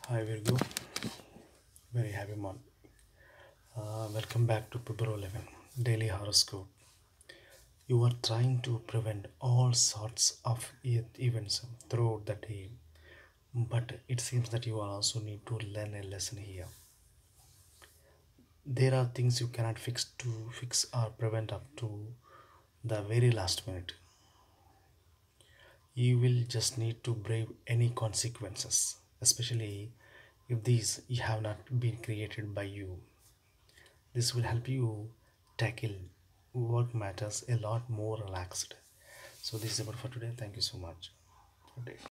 Hi Virgo, very happy month. Welcome back to February 11 Daily Horoscope. You are trying to prevent all sorts of events throughout the day, but it seems that you also need to learn a lesson here. There are things you cannot fix or prevent up to the very last minute. You will just need to brave any consequences, especially if these have not been created by you. This will help you tackle work matters a lot more relaxed. So this is about for today. Thank you so much. Good day.